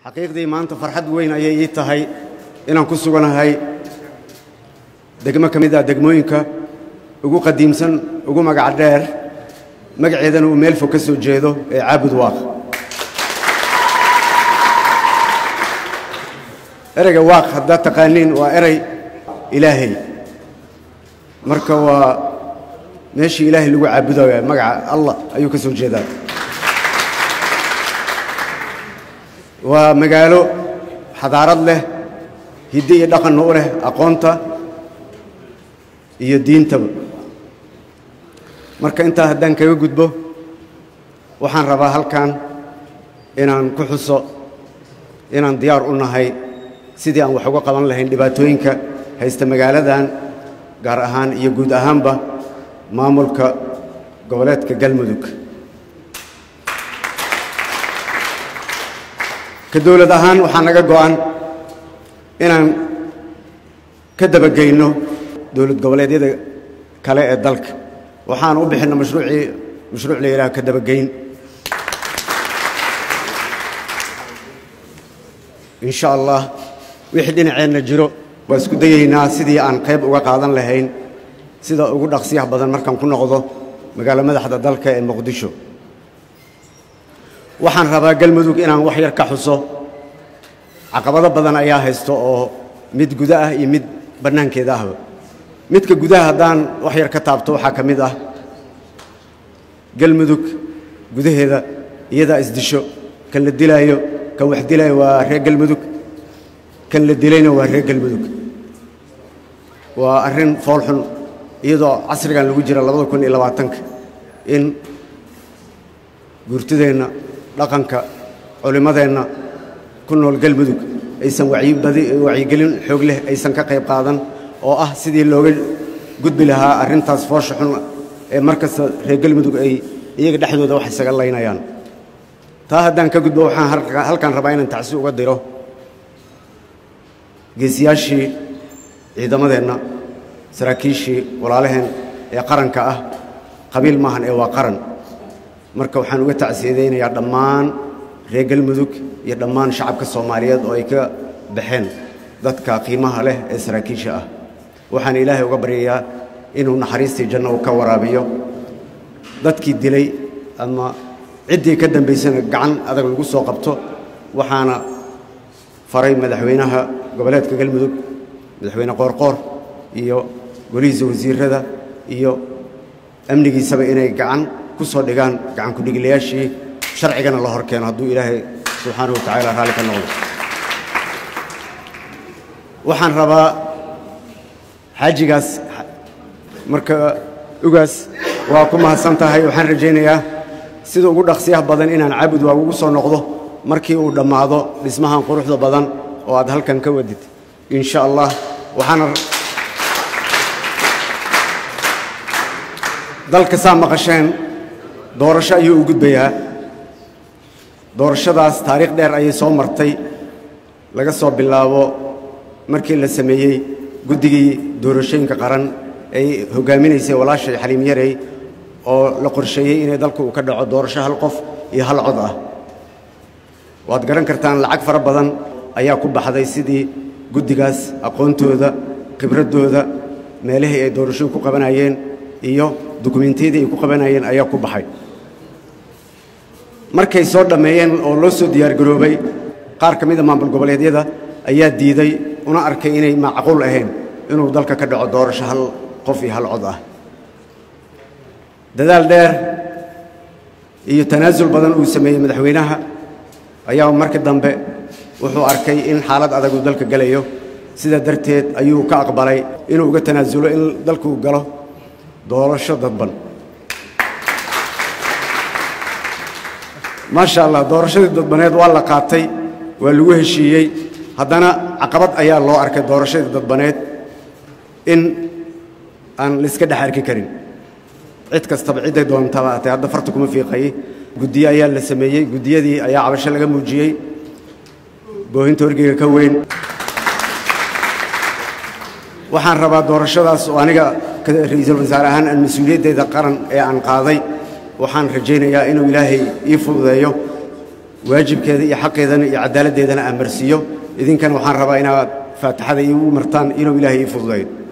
xaqiiqdii maanta farxad weyn ayay ii tahay inaan ku suganahay degmo ka mid ah degmooyinka ugu qadiimsan ugu magac dheer magaceedana uu meel fog ka soo jeedo ee Caabud Waaq. ereyga waaq hadda taqaaniin waa erey ilaahay marka waa meeshii ilaahay lagu caabudayo magaca Allah ayuu ka soo jeedaa. waa magaalo xadaarad leh hidde iyo dhaqan u leh aqoonta iyo diintaba. marka intaa haddaan kaga gudbo waxaan rabaa halkan inaan ku xuso inaan diyaar u nahay sidii aan wax uga qaban lahayn dhibaatooyinka haysta magaaladan gaar ahaan iyo guud ahaanba maamulka goboleedka Galmudug. ka dawlad ahaan waxaa naga go'an inaan ka dabageyno dawlad goboleedyada kale ee dalka waxaan u bixinay mashruuc la yiraahdo ka dabageyn. insha Allah wixii dhinaceena jiro waa isku dayaynaa sidii aan qayb uga qaadan lahayn sida ugu dhaqsiyaha badan markaan ku noqdo magaalo madaxda dalka ee Muqdisho. waxaan rabaa Galmudug inaan wax yar ka xuso caqabado badan ayaa haysto oo mid gudaha iyo mid banaankeeda ah. midka gudaha haddaan wax yar ka taabto waxaa ka mid ah Galmudug gudaheeda iyada isdisho kan la dilaayo kan wax dilaayo waa reer Galmudug kan la dilayna waa reer Galmudug. waa arrin fool xun iyadoo casrigan lagu jira 2020 in gurtideenna dhaqanka culimadeenna ku nool Galmudug aysan wacyigelin xoog leh aysan ka qayb qaadan oo ah sidii looga gudbi lahaa arrintaas foosha xun ee markasta reer Galmudug ay iyaga dhexdooda wax isaga laynayaan. taa haddaan ka gudbo waxaan halkan rabaa inaan tacsi uga diro geesiyaashii ciidamadeenna saraakiishii walaalaheen ee qaranka ah qabiil maahan ee waa qaran. marka waxaan uga tacsiyadeynayaa dhammaan reer Galmudug iyo dhammaan shacabka Soomaaliyeed oo ay ka baxeen dadka qiimaha leh ee saraakiisha ah. waxaan Ilaahay uga baryayaa inuu naxariistii janno ka waraabiyo dadkii dilay ama ciddii ka dambaysana gacan adag lagu soo qabto. waxaana faray madaxweynaha goboleedka Galmudug madaxweyne Qoorqoor iyo golihiisa wasiirada iyo amnigiisaba inay gacan ku soo dhigaan gacan ku dhigilayaashii sharcigana la horkeeno hadduu Ilaahay subxaanahu wa tacaala raali ka noqdo. waxaan rabaa xaajigaas marka ugaas waa ku mahadsan tahay. waxaan rajaynayaa sida ugu dhaqsiyaha badan inaan Caabud Waaq ugu soo noqdo markii uu dhammaado dhismahan quruxda badan oo aad halkan ka wadid insha Allah. waxaana dalka saa maqasheen doorasho ayuu u gudbayaa. doorashadaas taariikh dheer ayay soo martay laga soo bilaabo markii la sameeyey guddigii doorashooyinka qaran ay hogaaminaysay walaashay Xaliim Yarey oo la qorsheeyey inay dalku ka dhaco doorasho hal qof iyo hal cod ah. waad garan kartaan lacag fara badan ayaa ku baxday sidii guddigaas aqoontooda khibradooda meelihii ay doorashooyin ku qabanayeen iyo dukumeentiyadii ay ku qabanayeen ayaa ku baxay. markay soo dhameeyeen oo loo soo diyaar garoobay qaar ka mid ah maamul goboleedyada ayaa diiday una arkay inay macquul ahayn inuu dalka ka dhaco doorasho hal qof iyo hal cod ah. dadaal dheer iyo tanaasul badan uu sameeyey madaxweynaha ayaa markii dambe wuxuu arkay in xaalad adag uu dalka galayo. sida darteed ayuu ka aqbalay inuu uga tanaasulo in dalku galo doorasho dadban. maasha Allah doorashadii dadbaneed waa la qaatay waa lagu heshiiyey. haddana caqabad ayaa loo arkay doorashadii dadbaneed in aan la iska dhex arki karin. cid kastaba ciday doontaba hatay hadda farta kuma fiiqay. guddiye ayaa la sameeyey guddiyadii ayaa cabasho laga muujiyey boohinta wargeyga ka weyn. waxaan rabaa doorashadaas oo aniga ra'iisul wasaare ahaan aan mas'uuliyaddeeda qaran ee aan qaaday waxaan rajaynayaa inuu Ilaahay ii fududeeyo waajibkeeda iyo xaqeedana iyo cadaaladdeedana aan marsiiyo idinkana waxaan rabaa inaad faatixada iigu martaan inuu ilaahay ii fududeeyo